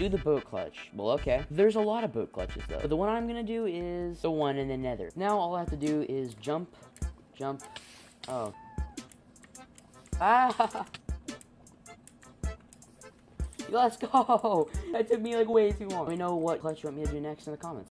Do the boat clutch. Well, okay. There's a lot of boat clutches, though. But the one I'm gonna do is the one in the nether. Now, all I have to do is jump. Oh. Ah! Let's go! That took me, like, way too long. Let me know what clutch you want me to do next in the comments.